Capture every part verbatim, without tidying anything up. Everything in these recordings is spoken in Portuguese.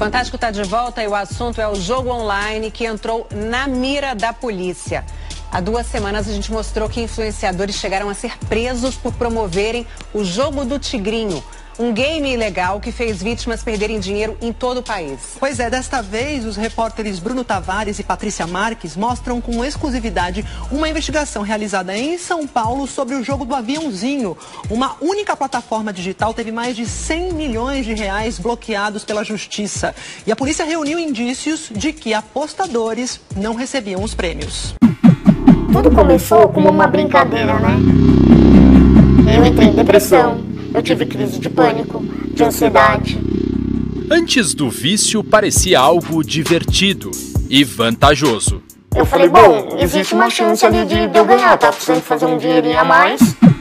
Fantástico está de volta e o assunto é o jogo online que entrou na mira da polícia. Há duas semanas a gente mostrou que influenciadores chegaram a ser presos por promoverem o jogo do Tigrinho, um game ilegal que fez vítimas perderem dinheiro em todo o país. Pois é, desta vez os repórteres Bruno Tavares e Patrícia Marques mostram com exclusividade uma investigação realizada em São Paulo sobre o jogo do aviãozinho. Uma única plataforma digital teve mais de cem milhões de reais bloqueados pela justiça. E a polícia reuniu indícios de que apostadores não recebiam os prêmios. Tudo começou como uma brincadeira, né? Eu entrei em depressão. Eu tive crise de pânico, de ansiedade. Antes do vício, parecia algo divertido e vantajoso. Eu falei, bom, existe uma chance ali de, de eu ganhar, tá precisando fazer um dinheirinho a mais.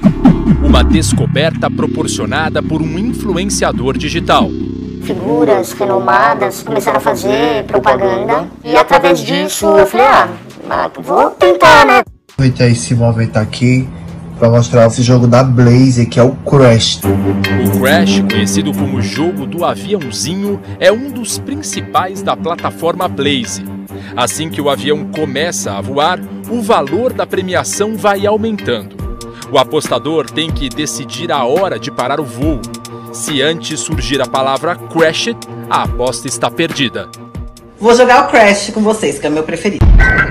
Uma descoberta proporcionada por um influenciador digital. Figuras renomadas começaram a fazer propaganda e através disso eu falei, ah, vou tentar, né? Aproveitar esse momento aqui para mostrar esse jogo da Blaze, que é o Crash. O Crash, conhecido como jogo do aviãozinho, é um dos principais da plataforma Blaze. Assim que o avião começa a voar, o valor da premiação vai aumentando. O apostador tem que decidir a hora de parar o voo. Se antes surgir a palavra Crash, a aposta está perdida. Vou jogar o Crash com vocês, que é o meu preferido.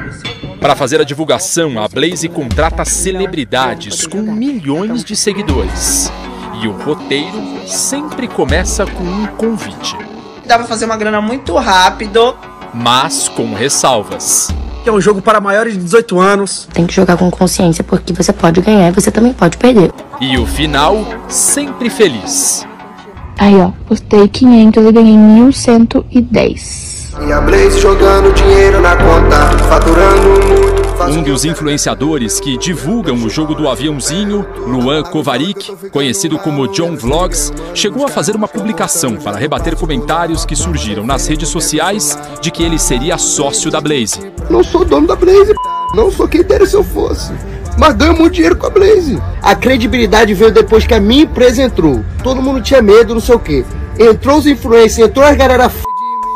Para fazer a divulgação, a Blaze contrata celebridades com milhões de seguidores. E o roteiro sempre começa com um convite. Dá pra fazer uma grana muito rápido, mas com ressalvas. É um jogo para maiores de dezoito anos. Tem que jogar com consciência, porque você pode ganhar e você também pode perder. E o final, sempre feliz. Aí ó, postei quinhentos e ganhei mil cento e dez. E a Blaze jogando dinheiro na conta, faturando muito. Um dos influenciadores que divulgam o jogo do aviãozinho, Luan Kovarik, conhecido como John Vlogs, chegou a fazer uma publicação para rebater comentários que surgiram nas redes sociais de que ele seria sócio da Blaze. Não sou dono da Blaze, não sou quem dera se eu fosse, mas ganho muito dinheiro com a Blaze. A credibilidade veio depois que a minha empresa entrou. Todo mundo tinha medo, não sei o quê. Entrou os influencers, entrou as galera f...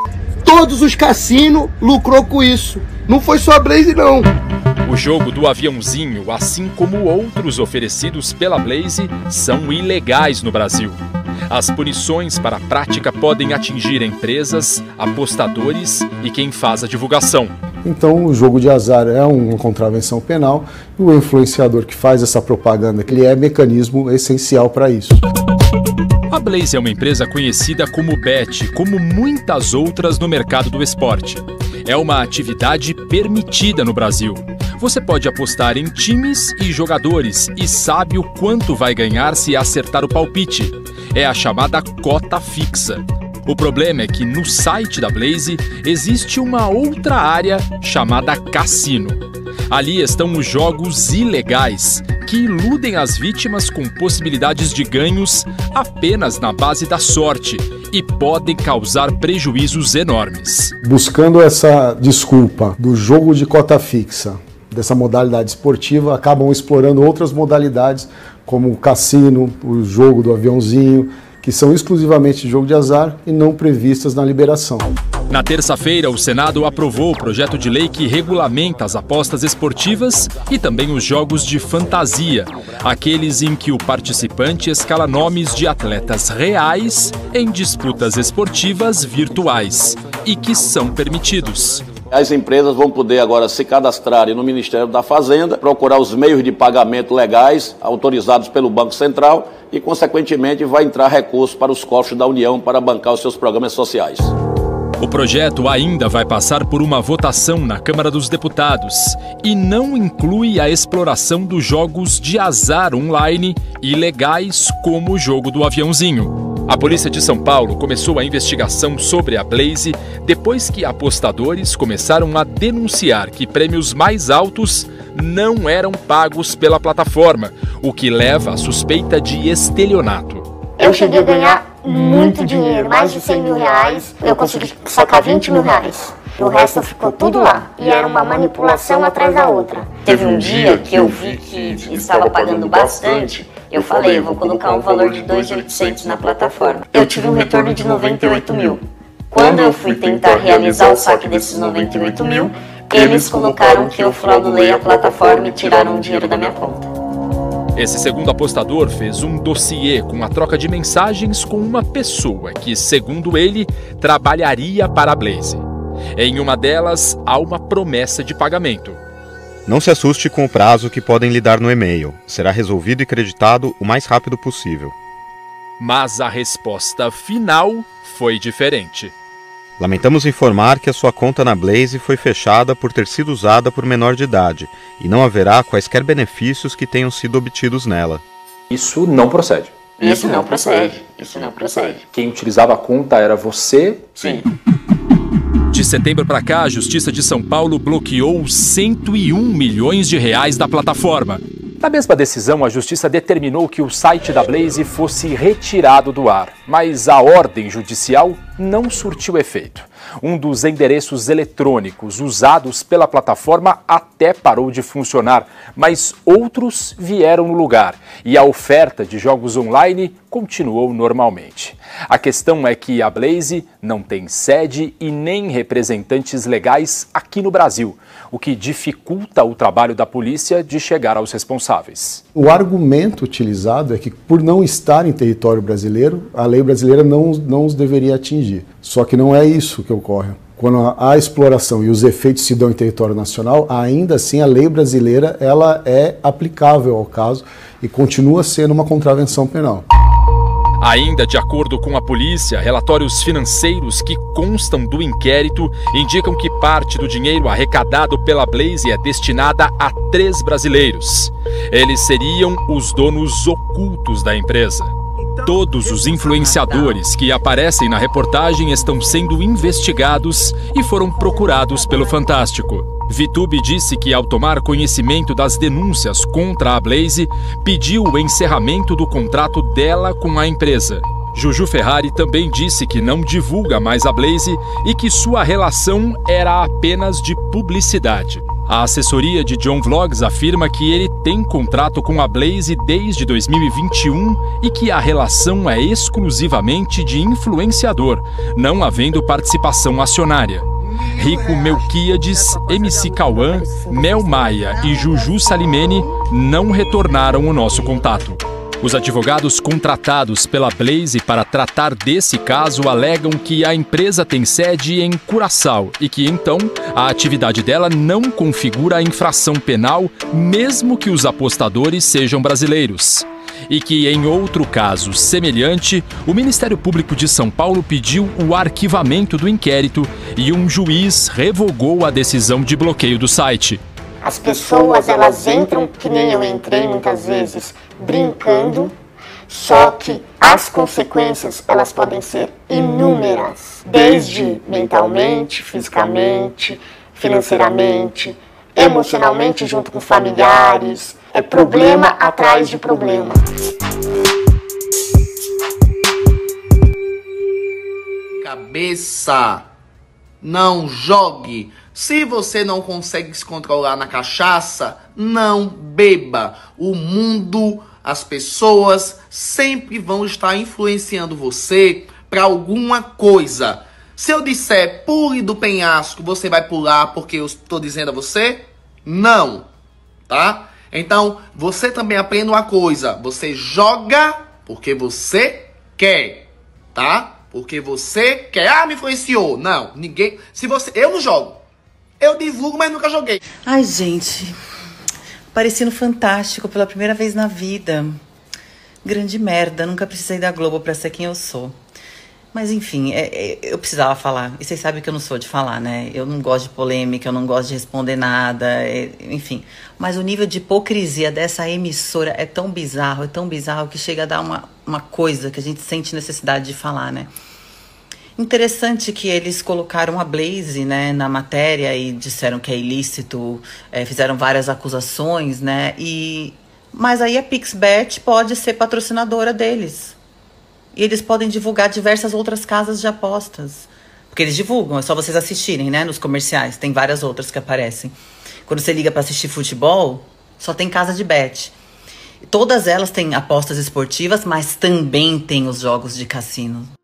Todos os cassinos lucrou com isso. Não foi só a Blaze, não. O jogo do aviãozinho, assim como outros oferecidos pela Blaze, são ilegais no Brasil. As punições para a prática podem atingir empresas, apostadores e quem faz a divulgação. Então, o jogo de azar é uma contravenção penal e o influenciador que faz essa propaganda, ele é mecanismo essencial para isso. A Blaze é uma empresa conhecida como Bet, como muitas outras no mercado do esporte. É uma atividade permitida no Brasil. Você pode apostar em times e jogadores e sabe o quanto vai ganhar se acertar o palpite. É a chamada cota fixa. O problema é que no site da Blaze existe uma outra área chamada cassino. Ali estão os jogos ilegais, que iludem as vítimas com possibilidades de ganhos apenas na base da sorte e podem causar prejuízos enormes. Buscando essa desculpa do jogo de cota fixa, dessa modalidade esportiva, acabam explorando outras modalidades, como o cassino, o jogo do aviãozinho, que são exclusivamente de jogo de azar e não previstas na liberação. Na terça-feira, o Senado aprovou o projeto de lei que regulamenta as apostas esportivas e também os jogos de fantasia, aqueles em que o participante escala nomes de atletas reais em disputas esportivas virtuais e que são permitidos. As empresas vão poder agora se cadastrarem no Ministério da Fazenda, procurar os meios de pagamento legais autorizados pelo Banco Central e, consequentemente, vai entrar recurso para os cofres da União para bancar os seus programas sociais. O projeto ainda vai passar por uma votação na Câmara dos Deputados e não inclui a exploração dos jogos de azar online ilegais como o jogo do aviãozinho. A Polícia de São Paulo começou a investigação sobre a Blaze depois que apostadores começaram a denunciar que prêmios mais altos não eram pagos pela plataforma, o que leva à suspeita de estelionato. Eu cheguei a ganhar muito dinheiro, mais de cem mil reais, eu consegui sacar vinte mil reais. O resto ficou tudo lá. E era uma manipulação atrás da outra. Teve um dia que eu vi que estava pagando bastante. Eu falei, eu vou colocar um valor de dois mil e oitocentos na plataforma. Eu tive um retorno de noventa e oito mil. Quando eu fui tentar realizar o saque desses noventa e oito mil, eles colocaram que eu fraudulei a plataforma e tiraram o dinheiro da minha conta. Esse segundo apostador fez um dossiê com a troca de mensagens com uma pessoa que, segundo ele, trabalharia para a Blaze. Em uma delas, há uma promessa de pagamento. Não se assuste com o prazo que podem lhe dar no e-mail. Será resolvido e creditado o mais rápido possível. Mas a resposta final foi diferente. Lamentamos informar que a sua conta na Blaze foi fechada por ter sido usada por menor de idade e não haverá quaisquer benefícios que tenham sido obtidos nela. Isso não procede. Isso não procede. Isso não procede. Quem utilizava a conta era você? Sim. De setembro para cá, a Justiça de São Paulo bloqueou cento e um milhões de reais da plataforma. Na mesma decisão, a Justiça determinou que o site da Blaze fosse retirado do ar, mas a ordem judicial não surtiu efeito. Um dos endereços eletrônicos usados pela plataforma até parou de funcionar, mas outros vieram no lugar e a oferta de jogos online continuou normalmente. A questão é que a Blaze não tem sede e nem representantes legais aqui no Brasil, o que dificulta o trabalho da polícia de chegar aos responsáveis. O argumento utilizado é que, por não estar em território brasileiro, a lei brasileira não, não os deveria atingir. Só que não é isso que ocorre. Quando a exploração e os efeitos se dão em território nacional, ainda assim a lei brasileira ela é aplicável ao caso e continua sendo uma contravenção penal. Ainda de acordo com a polícia, relatórios financeiros que constam do inquérito indicam que parte do dinheiro arrecadado pela Blaze é destinada a três brasileiros. Eles seriam os donos ocultos da empresa. Todos os influenciadores que aparecem na reportagem estão sendo investigados e foram procurados pelo Fantástico. Vitube disse que, ao tomar conhecimento das denúncias contra a Blaze, pediu o encerramento do contrato dela com a empresa. Juju Ferrari também disse que não divulga mais a Blaze e que sua relação era apenas de publicidade. A assessoria de John Vlogs afirma que ele tem contrato com a Blaze desde dois mil e vinte e um e que a relação é exclusivamente de influenciador, não havendo participação acionária. Rico Melquiades, M C Cauã, Mel Maia e Juju Salimene não retornaram o nosso contato. Os advogados contratados pela Blaze para tratar desse caso alegam que a empresa tem sede em Curaçao e que, então, a atividade dela não configura a infração penal, mesmo que os apostadores sejam brasileiros. E que, em outro caso semelhante, o Ministério Público de São Paulo pediu o arquivamento do inquérito e um juiz revogou a decisão de bloqueio do site. As pessoas, elas entram, que nem eu entrei muitas vezes, brincando, só que as consequências, elas podem ser inúmeras, desde mentalmente, fisicamente, financeiramente, emocionalmente junto com familiares, é problema atrás de problema. Cabeça, não jogue. Se você não consegue se controlar na cachaça, não beba. O mundo, as pessoas sempre vão estar influenciando você para alguma coisa. Se eu disser pule do penhasco, você vai pular porque eu estou dizendo a você? Não, tá? Então, você também aprenda uma coisa. Você joga porque você quer, tá? Porque você quer. Ah, me influenciou. Não, ninguém... Se você... Eu não jogo. Eu divulgo, mas nunca joguei. Ai, gente, apareci no Fantástico pela primeira vez na vida. Grande merda, nunca precisei da Globo pra ser quem eu sou. Mas enfim, é, é, eu precisava falar. E vocês sabem que eu não sou de falar, né? Eu não gosto de polêmica, eu não gosto de responder nada, é, enfim. Mas o nível de hipocrisia dessa emissora é tão bizarro, é tão bizarro que chega a dar uma, uma coisa que a gente sente necessidade de falar, né? Interessante que eles colocaram a Blaze, né, na matéria e disseram que é ilícito, é, fizeram várias acusações, né, e... mas aí a Pixbet pode ser patrocinadora deles. E eles podem divulgar diversas outras casas de apostas. Porque eles divulgam, é só vocês assistirem, né, nos comerciais, tem várias outras que aparecem. Quando você liga para assistir futebol, só tem casa de bet. Todas elas têm apostas esportivas, mas também tem os jogos de cassino.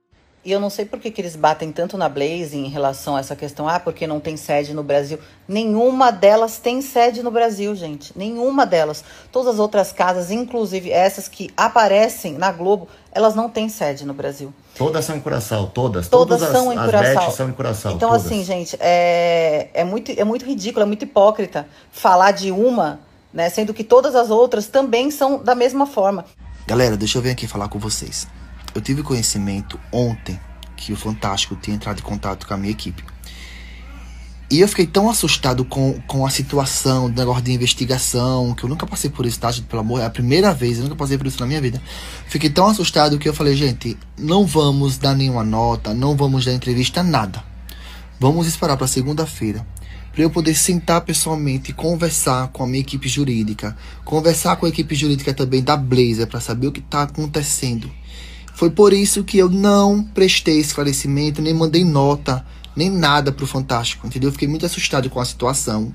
E eu não sei por que, que eles batem tanto na Blaze em relação a essa questão, ah, porque não tem sede no Brasil. Nenhuma delas tem sede no Brasil, gente. Nenhuma delas. Todas as outras casas, inclusive essas que aparecem na Globo, elas não têm sede no Brasil. Todas são em Curaçao, todas. Todas, todas são as, em as Curaçao. são em Curaçao. Então, todas. assim, gente, é, é, muito, é muito ridículo, é muito hipócrita falar de uma, né, sendo que todas as outras também são da mesma forma. Galera, deixa eu vir aqui falar com vocês. Eu tive conhecimento ontem que o Fantástico tinha entrado em contato com a minha equipe. E eu fiquei tão assustado com, com a situação, do negócio de investigação, que eu nunca passei por isso, tá, gente? Pelo amor, é a primeira vez, eu nunca passei por isso na minha vida. Fiquei tão assustado que eu falei, gente, não vamos dar nenhuma nota, não vamos dar entrevista, nada. Vamos esperar para segunda-feira, para eu poder sentar pessoalmente e conversar com a minha equipe jurídica, conversar com a equipe jurídica também da Blazer, para saber o que está acontecendo. Foi por isso que eu não prestei esclarecimento, nem mandei nota, nem nada pro Fantástico, entendeu? Eu fiquei muito assustado com a situação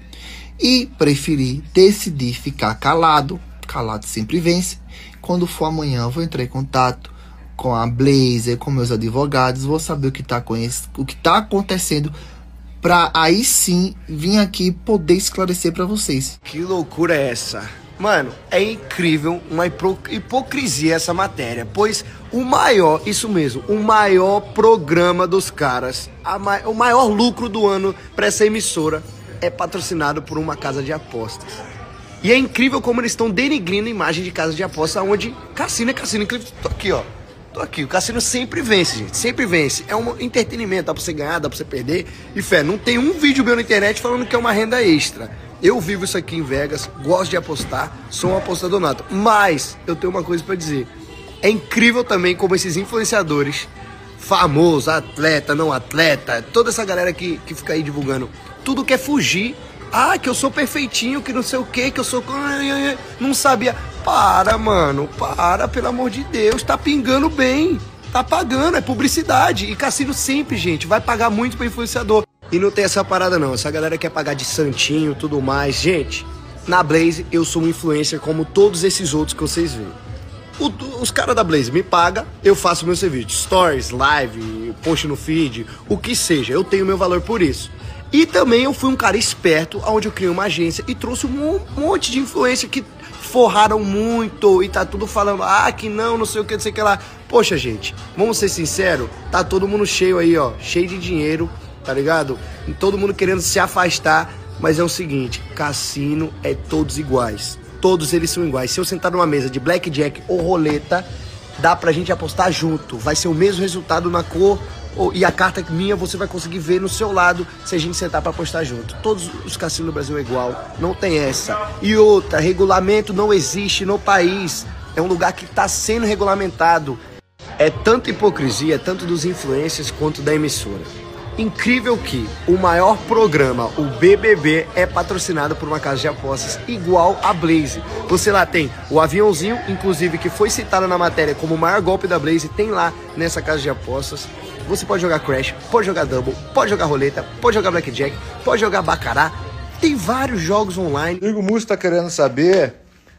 e preferi decidir ficar calado. Calado sempre vence. Quando for amanhã, eu vou entrar em contato com a Blazer, com meus advogados, vou saber o que tá, o que tá acontecendo, pra aí sim vir aqui e poder esclarecer pra vocês. Que loucura é essa? Mano, é incrível, uma hipo hipocrisia essa matéria, pois o maior, isso mesmo, o maior programa dos caras, a ma o maior lucro do ano para essa emissora é patrocinado por uma casa de apostas. E é incrível como eles estão denigrindo a imagem de casa de apostas, onde cassino é cassino. Incrível, tô aqui, ó. Tô aqui, o cassino sempre vence, gente, sempre vence. É um entretenimento, dá pra você ganhar, dá pra você perder. E fé, não tem um vídeo meu na internet falando que é uma renda extra. Eu vivo isso aqui em Vegas, gosto de apostar, sou um apostador nato. Mas eu tenho uma coisa pra dizer. É incrível também como esses influenciadores, famosos, atleta, não atleta, toda essa galera que, que fica aí divulgando, tudo quer fugir. Ah, que eu sou perfeitinho, que não sei o que, que eu sou... Não sabia. Para, mano, para, pelo amor de Deus, tá pingando bem, tá pagando, é publicidade. E cassino sempre, gente, vai pagar muito pra influenciador. E não tem essa parada não, essa galera quer pagar de santinho e tudo mais. Gente, na Blaze eu sou um influencer como todos esses outros que vocês veem. O, os caras da Blaze me pagam, eu faço meu serviço, stories, live, post no feed, o que seja, eu tenho meu valor por isso. E também eu fui um cara esperto, onde eu criei uma agência e trouxe um monte de influencer que forraram muito e tá tudo falando, ah, que não, não sei o que, não sei o que lá. Poxa, gente, vamos ser sinceros, tá todo mundo cheio aí, ó, cheio de dinheiro, tá ligado? E todo mundo querendo se afastar, mas é o seguinte, cassino é todos iguais, todos eles são iguais. Se eu sentar numa mesa de blackjack ou roleta, dá pra gente apostar junto, vai ser o mesmo resultado na cor, e a carta minha você vai conseguir ver no seu lado se a gente sentar pra apostar junto. Todos os cassinos no Brasil é igual, não tem essa. E outra, regulamento não existe no país, é um lugar que tá sendo regulamentado. É tanta hipocrisia, tanto dos influencers quanto da emissora. Incrível que o maior programa, o B B B, é patrocinado por uma casa de apostas igual a Blaze. Você lá tem o aviãozinho, inclusive, que foi citado na matéria como o maior golpe da Blaze, tem lá nessa casa de apostas. Você pode jogar Crash, pode jogar Double, pode jogar Roleta, pode jogar Blackjack, pode jogar Baccarat. Tem vários jogos online. Rodrigo Mussi tá querendo saber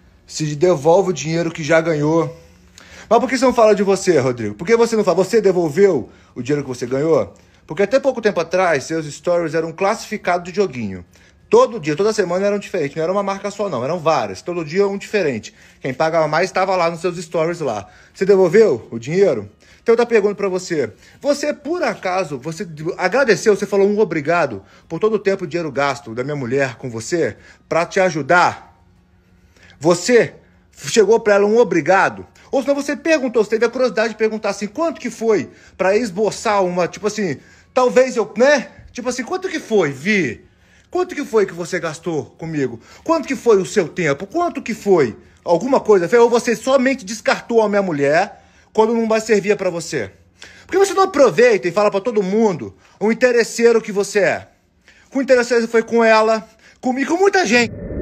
se devolve o dinheiro que já ganhou. Mas por que você não fala de você, Rodrigo? Por que você não fala? Você devolveu o dinheiro que você ganhou? Porque até pouco tempo atrás, seus stories eram classificados de joguinho. Todo dia, toda semana eram diferentes. Não era uma marca só, não. Eram várias. Todo dia um diferente. Quem pagava mais estava lá nos seus stories lá. Você devolveu o dinheiro? Então eu tô perguntando pra você. Você, por acaso, você agradeceu, você falou um obrigado por todo o tempo e dinheiro gasto da minha mulher com você pra te ajudar? Você chegou pra ela um obrigado? Ou senão você perguntou, você teve a curiosidade de perguntar assim, quanto que foi pra esboçar uma, tipo assim, talvez eu, né? Tipo assim, quanto que foi, Vi? Quanto que foi que você gastou comigo? Quanto que foi o seu tempo? Quanto que foi? Alguma coisa? Ou você somente descartou a minha mulher quando não mais servia pra você? Por que você não aproveita e fala pra todo mundo o interesseiro que você é? O interesseiro foi com ela, comigo, com muita gente.